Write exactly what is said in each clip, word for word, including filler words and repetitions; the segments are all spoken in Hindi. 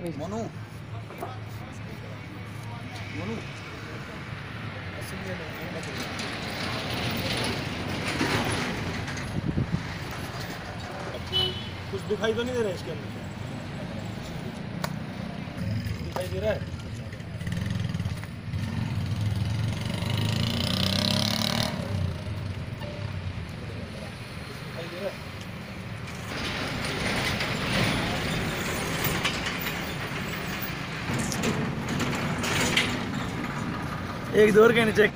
मोनू मोनू कुछ दिखाई तो नहीं दे रहा है इसके अंदर? दिखाई दे रहा है? दिखाई दे रहा है? एक दौर के नीचे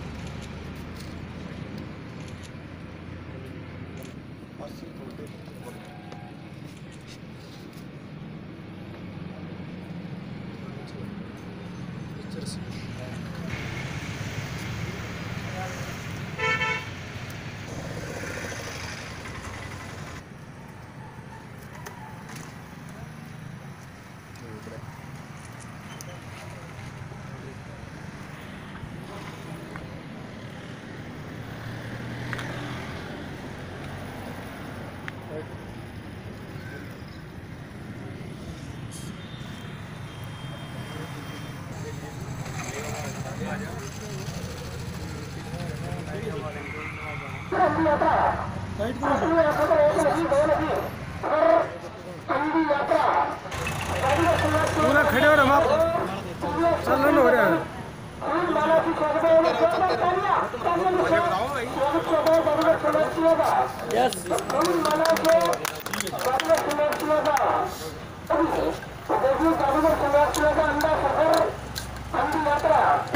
पूरा खड़े हो रहा चलन हो रहा है। यस जादूगर